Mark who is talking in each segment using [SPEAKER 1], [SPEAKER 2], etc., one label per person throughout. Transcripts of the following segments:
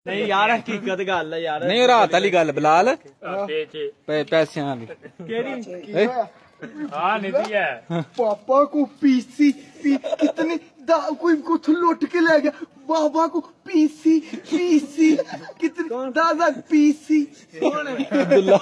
[SPEAKER 1] नहीं यार हकीकत गल है यार
[SPEAKER 2] नहीं रात वाली गल बिलाल पैसियां वाली
[SPEAKER 3] हाँ निधि है
[SPEAKER 4] पापा को पीसी कितनी कोई कुछ लुट के ले गया बाबा को पीसी कितनी दादा पीसी कौन है
[SPEAKER 2] अब्दुल्ला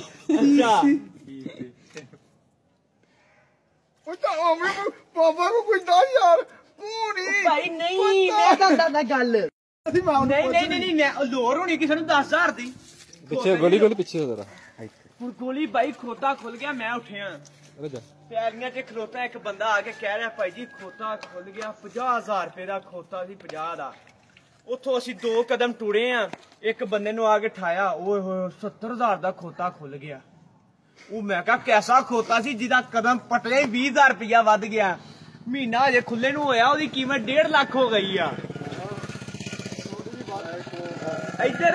[SPEAKER 4] पापा को कोई ना यार पूरी
[SPEAKER 1] भाई नहीं मैं गल नहीं मैं लोर होनी किसी 10,000 दी
[SPEAKER 2] पिछे गोली पिछे जरा
[SPEAKER 1] गोली भाई खोता खुल गया मैं उठिया पैलियां च खलोता एक बंदा आके कह रहा भाई जी खोता खुल गया 50,000 रुपए का खोता सी 50 का उतो असी 2 कदम टुरे एक बंदे नु आके ठाया ओए होए 70,000 का खोता खुल गया वो मैं कहा कैसा खोता सी जिदा कदम पटले 20,000 रुपया वध गया महीना अजे खुले नु होया ओदी कीमत 1.5 लाख हो गई आ इधर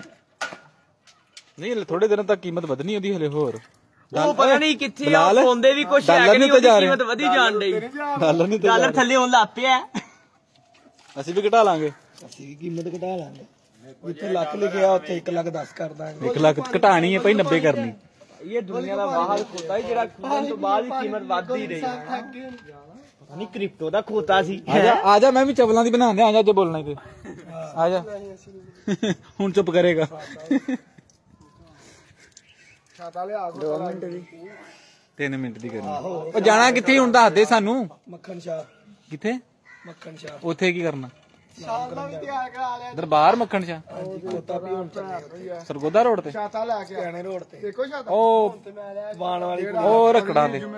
[SPEAKER 2] नहीं थोड़े दिन तक कीमत ਵਧਣੀ ਉਹਦੀ ਹਲੇ ਹੋਰ
[SPEAKER 1] ਉਹ ਪਤਾ ਨਹੀਂ ਕਿੱਥੇ ਆ ਪਾਉਂਦੇ ਵੀ ਕੁਛ ਹੈ ਕਿ ਨਹੀਂ ਉਹਦੀ ਕੀਮਤ ਵਧੀ ਜਾਣ ਡਈ ਡਾਲਰ ਥੱਲੇ ਹੋਣ ਲੱਗ ਪਿਆ
[SPEAKER 2] ਅਸੀਂ ਵੀ ਘਟਾ ਲਾਂਗੇ
[SPEAKER 4] ਅਸੀਂ ਕੀਮਤ ਘਟਾ ਲਾਂਗੇ ਜਿੱਥੇ ਲੱਖ ਲਿਖਿਆ ਉੱਥੇ 1 ਲੱਖ 10 ਕਰ ਦਾਂਗੇ
[SPEAKER 2] 1 ਲੱਖ ਘਟਾਣੀ ਹੈ ਭਾਈ 90 ਕਰਨੀ
[SPEAKER 1] ਇਹ ਦੁਨੀਆ ਦਾ ਬਾਹਰ ਖੋਤਾ ਹੈ ਜਿਹੜਾ ਖੁੱਲਣ ਤੋਂ ਬਾਅਦ ਵੀ ਕੀਮਤ ਵੱਧਦੀ ਰਹੀ ਪਤਾ ਨਹੀਂ ਕ੍ਰਿਪਟੋ ਦਾ ਖੋਤਾ ਸੀ
[SPEAKER 2] ਆ ਜਾ ਮੈਂ ਵੀ ਚਵਲਾਂ ਦੀ ਬਣਾਉਂਦੇ ਆ ਜਾ ਜੇ ਬੋਲਣਾ ਤੇ ਆ ਜਾ ਹੁਣ ਚੁੱਪ ਕਰੇਗਾ
[SPEAKER 4] ਛਾਤਾ ਲਿਆ 2 ਮਿੰਟ ਦੀ
[SPEAKER 2] 3 ਮਿੰਟ ਦੀ ਕਰਨੀ ਉਹ ਜਾਣਾ ਕਿੱਥੇ ਹੁਣ ਦੱਸ ਦੇ ਸਾਨੂੰ
[SPEAKER 4] ਮੱਖਣ ਸ਼ਾਹ
[SPEAKER 2] ਕਿੱਥੇ
[SPEAKER 4] ਮੱਖਣ ਸ਼ਾਹ
[SPEAKER 2] ਉੱਥੇ ਕੀ ਕਰਨਾ
[SPEAKER 4] ਸ਼ਾਮ ਦਾ ਵੀ ਤਿਆਰ ਕਰਾ ਲਿਆ
[SPEAKER 2] ਦਰਬਾਰ ਮੱਖਣ ਸ਼ਾਹ
[SPEAKER 4] ਖੋਤਾ ਵੀ ਹੁਣ ਚੱਲੇ
[SPEAKER 2] ਸਰਗੋਦਾ ਰੋਡ ਤੇ
[SPEAKER 4] ਛਾਤਾ ਲੈ ਕੇ ਆਣੇ ਰੋਡ ਤੇ ਦੇਖੋ ਛਾਤਾ
[SPEAKER 2] ਉਹ
[SPEAKER 4] ਬਾਣ ਵਾਲੀ
[SPEAKER 2] ਉਹ ਰਖੜਾ ਦੇ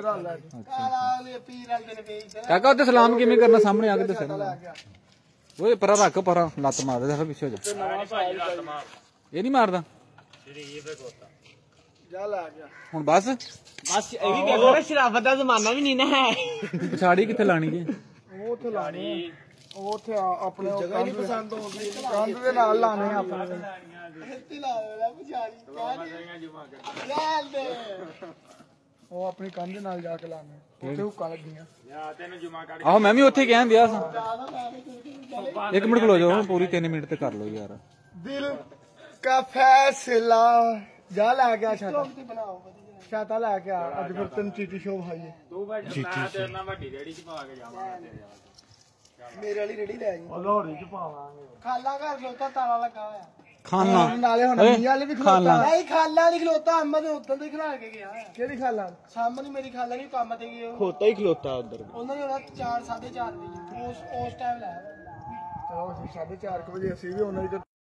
[SPEAKER 2] ਕਾਕਾ ਉੱਤੇ ਸਲਾਮ ਕਿਵੇਂ ਕਰਨਾ ਸਾਹਮਣੇ ਆ ਕੇ ਦੱਸਣਾ ਓਏ ਪਰਾਂ ਰੱਖ ਪਰਾਂ ਲੱਤ ਮਾਰ ਦੇ ਪਿੱਛੇ ਹੋ ਜਾ ਇਹ ਨਹੀਂ ਮਾਰਦਾ
[SPEAKER 4] ਜਾ ਲਾ ਗਿਆ
[SPEAKER 2] ਹੁਣ ਬਸ
[SPEAKER 1] ਇਹ ਵੀ ਕਹਿੰਦਾ ਸ਼ਰਾਫਤ ਦਾ ਜ਼ਮਾਨਾ ਵੀ ਨਹੀਂ ਨਾ ਹੈ
[SPEAKER 2] ਪਛਾੜੀ ਕਿੱਥੇ ਲਾਣੀ ਜੀ
[SPEAKER 4] ਉਹ ਉੱਥੇ ਲਾਣੀ ਉਹ ਉੱਥੇ ਆਪਣੇ ਜਗ੍ਹਾ ਨਹੀਂ ਪਸੰਦ ਹੋ ਗਈ ਕੰਧ ਦੇ ਨਾਲ ਲਾਣੇ ਆਪਣੇ ਇੱਥੇ ਲਾ ਲੈ ਪਛਾੜੀ ਉਹ ਆਪਣੀ ਕੰਧ ਦੇ ਨਾਲ ਜਾ ਕੇ ਲਾਣੇ ਉੱਥੇ ਹੁੱਕਾਂ ਲੱਗੀਆਂ
[SPEAKER 2] ਆਹੋ ਮੈਂ ਵੀ ਉੱਥੇ ਕਹਿਣ ਦਿਆ ਸਾਂ 1 ਮਿੰਟ ਖਲੋ ਜਾਓ ਪੂਰੀ 3 ਮਿੰਟ ਤੇ ਕਰ ਲਓ ਯਾਰ
[SPEAKER 4] ਦਿਲ ਕਾ ਫੈਸਲਾ ਜਾ ਲੈ ਗਿਆ ਛਾਤਾ ਛਾਤਾ ਲੈ ਕੇ ਆ ਅੱਜ ਫਿਰ ਤੈਨੂੰ ਚੀਟੀ ਸ਼ੋਅ ਖਾਈਏ 2 ਬੈਡ ਮੈਂ ਤੇਰੇ ਨਾਲ ਵੱਡੀ ਰੇੜੀ ਚ ਪਾ ਕੇ ਜਾਵਾਂਗਾ ਮੇਰੇ ਵਾਲੀ ਰੇੜੀ ਲੈ ਆਈ ਲੋਹੜੀ ਚ ਪਾਵਾਂਗੇ ਖਾਲਾ ਘਰ ਖਲੋਤਾ ਤਾਲਾ ਲੱਗਾ ਹੋਇਆ
[SPEAKER 2] ਖਾਨਾ
[SPEAKER 4] ਨਾਲੇ ਹੁਣ ਮੀਆਂ ਵਾਲੇ ਵੀ ਖਲੋਤਾ ਨਹੀਂ ਖਾਲਾ ਨਹੀਂ ਖਲੋਤਾ ਅੰਮਾ ਦੇ ਉੱਤੋਂ ਦੇ ਖਲਾ ਕੇ ਗਿਆ ਕਿਹੜੀ ਖਾਲਾ ਸਾਹਮਣੇ ਮੇਰੀ ਖਾਲਾ ਨਹੀਂ ਕੰਮ ਤੇ ਗਈ
[SPEAKER 1] ਖੋਤਾ ਹੀ ਖਲੋਤਾ ਉਧਰ
[SPEAKER 4] ਉਹਨਾਂ ਨੇ ਉਹਦਾ 4 4:30 ਵਜੇ ਉਸ ਟਾਈਮ ਲਾਇਆ ਚਲੋ 4:30 ਵਜੇ ਅਸੀਂ ਵੀ ਉਹਨਾਂ ਦੀ